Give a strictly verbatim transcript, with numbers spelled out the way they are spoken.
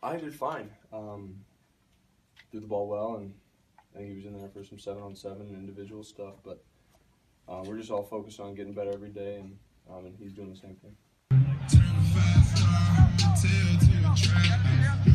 I did fine. Um, threw the ball well, and I think he was in there for some seven on seven and individual stuff. But uh, we're just all focused on getting better every day, and um, and he's doing the same thing.